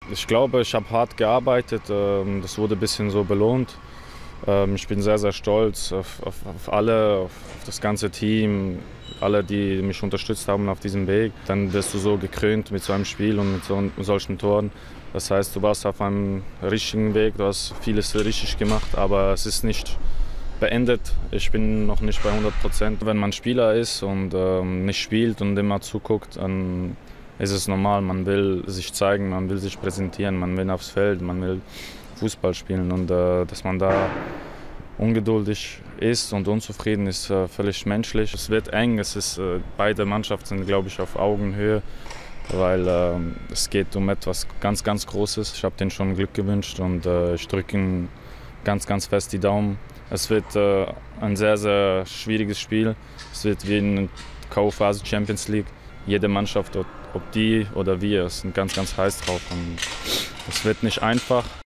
Ich glaube, ich habe hart gearbeitet, das wurde ein bisschen so belohnt. Ich bin sehr, sehr stolz auf alle, auf das ganze Team, alle, die mich unterstützt haben auf diesem Weg. Dann wirst du so gekrönt mit so einem Spiel und mit solchen Toren. Das heißt, du warst auf einem richtigen Weg, du hast vieles richtig gemacht, aber es ist nicht beendet. Ich bin noch nicht bei 100%. Wenn man Spieler ist und nicht spielt und immer zuguckt, dann ist es normal. Man will sich zeigen, man will sich präsentieren, man will aufs Feld, man will Fußball spielen. Und dass man da ungeduldig ist und unzufrieden ist, völlig menschlich. Es wird eng, beide Mannschaften sind, glaube ich, auf Augenhöhe, weil es geht um etwas ganz, ganz Großes. Ich habe denen schon Glück gewünscht und ich drücke ihnen ganz, ganz fest die Daumen. Es wird ein sehr, sehr schwieriges Spiel. Es wird wie in K.O.-Phase Champions League. Jede Mannschaft, ob die oder wir, sind ganz, ganz heiß drauf. Und es wird nicht einfach.